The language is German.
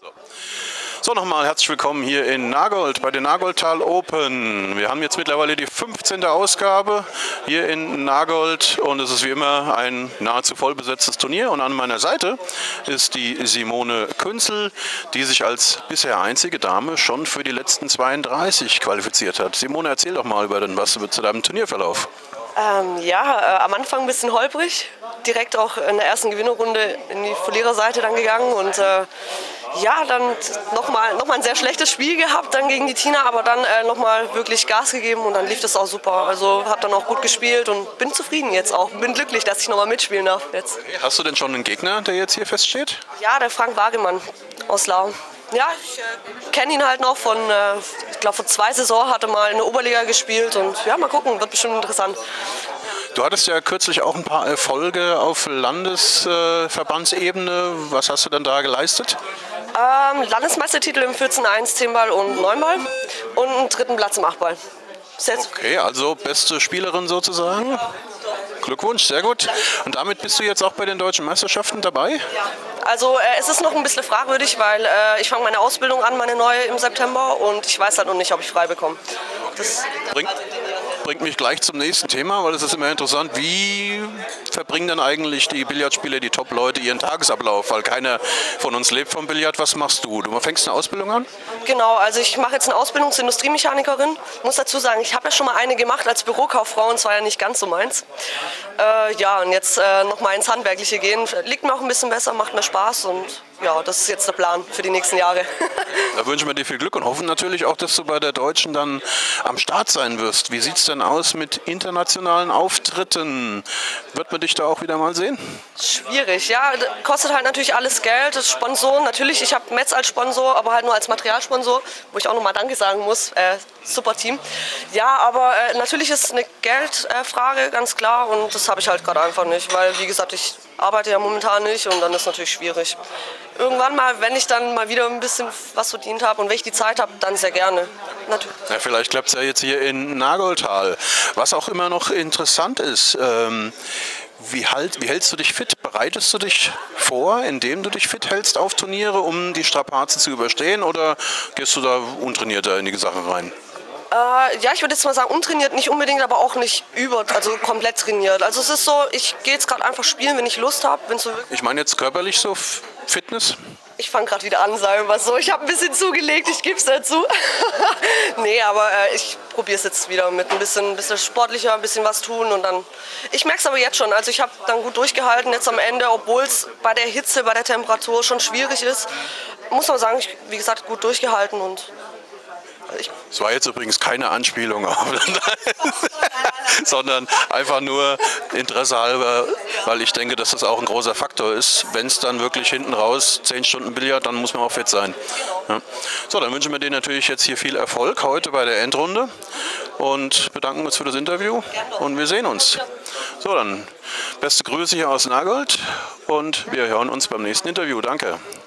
So, nochmal herzlich willkommen hier in Nagold bei den Nagoldtal Open. Wir haben jetzt mittlerweile die 15. Ausgabe hier in Nagold und es ist wie immer ein nahezu vollbesetztes Turnier. Und an meiner Seite ist die Simone Künzel, die sich als bisher einzige Dame schon für die letzten 32 qualifiziert hat. Simone, erzähl doch mal über was zu deinem Turnierverlauf. Am Anfang ein bisschen holprig, direkt auch in der ersten Gewinnerrunde in die Verliererseite dann gegangen und dann nochmal ein sehr schlechtes Spiel gehabt dann gegen die Tina, aber dann nochmal wirklich Gas gegeben und dann lief das auch super. Also habe dann auch gut gespielt und bin zufrieden jetzt auch. Bin glücklich, dass ich nochmal mitspielen darf jetzt. Hast du denn schon einen Gegner, der jetzt hier feststeht? Ja, der Frank Wagemann aus Lau. Ja, ich kenne ihn halt noch von, ich glaube vor 2 Saisons hat er mal in der Oberliga gespielt und ja, mal gucken, wird bestimmt interessant. Du hattest ja kürzlich auch ein paar Erfolge auf Landesverbandsebene. Was hast du denn da geleistet? Landesmeistertitel im 14-1, 10-Ball und 9-Ball und einen 3. Platz im 8-Ball. Okay, also beste Spielerin sozusagen. Glückwunsch, sehr gut. Und damit bist du jetzt auch bei den deutschen Meisterschaften dabei? Ja. Also es ist noch ein bisschen fragwürdig, weil ich fange meine Ausbildung an, meine neue im September und ich weiß halt noch nicht, ob ich frei bekomme. Das bringt mich gleich zum nächsten Thema, weil es ist immer interessant, wie verbringen denn eigentlich die Billardspieler, die Top-Leute ihren Tagesablauf? Weil keiner von uns lebt vom Billard. Was machst du? Du fängst eine Ausbildung an? Genau, also ich mache jetzt eine Ausbildung zur Industriemechanikerin. Ich muss dazu sagen, ich habe ja schon mal eine gemacht als Bürokauffrau und zwar ja nicht ganz so meins. Und jetzt nochmal ins Handwerkliche gehen, liegt mir auch ein bisschen besser, macht mir Spaß und ja, das ist jetzt der Plan für die nächsten Jahre. Da wünschen wir dir viel Glück und hoffen natürlich auch, dass du bei der Deutschen dann am Start sein wirst. Wie sieht es denn aus mit internationalen Auftritten? Wird man dich da auch wieder mal sehen? Schwierig, ja. Kostet halt natürlich alles Geld. Das Sponsoren, natürlich, ich habe Metz als Sponsor, aber halt nur als Materialsponsor, wo ich auch nochmal Danke sagen muss. Super Team. Ja, aber natürlich ist es eine Geldfrage, ganz klar. Und das habe ich halt gerade einfach nicht, weil, wie gesagt, ich arbeite ja momentan nicht und dann ist es natürlich schwierig. Irgendwann mal, wenn ich dann mal wieder ein bisschen was verdient habe und wenn ich die Zeit habe, dann sehr gerne. Natürlich. Ja, vielleicht klappt es ja jetzt hier in Nagoldtal. Was auch immer noch interessant ist, wie hältst du dich fit? Bereitest du dich vor, indem du dich fit hältst auf Turniere, um die Strapazen zu überstehen, oder gehst du da untrainierter in die Sache rein? Ich würde jetzt mal sagen, untrainiert nicht unbedingt, aber auch nicht also komplett trainiert. Also es ist so, ich gehe jetzt gerade einfach spielen, wenn ich Lust habe. So ich meine jetzt körperlich so Fitness? Ich fange gerade wieder an, sagen wir mal so. Ich habe ein bisschen zugelegt, ich gebe es dazu. Nee, aber ich probiere es jetzt wieder mit ein bisschen sportlicher, ein bisschen was tun und dann. Ich merke es aber jetzt schon, also ich habe dann gut durchgehalten jetzt am Ende, obwohl es bei der Hitze, bei der Temperatur schon schwierig ist. Muss man sagen, wie gesagt, gut durchgehalten und. Es war jetzt übrigens keine Anspielung auf, sondern einfach nur Interesse halber, weil ich denke, dass das auch ein großer Faktor ist. Wenn es dann wirklich hinten raus 10 Stunden Billard, dann muss man auch fit sein. Ja. So, dann wünschen wir dir natürlich jetzt hier viel Erfolg heute bei der Endrunde und bedanken uns für das Interview und wir sehen uns. So, dann beste Grüße hier aus Nagold und wir hören uns beim nächsten Interview. Danke.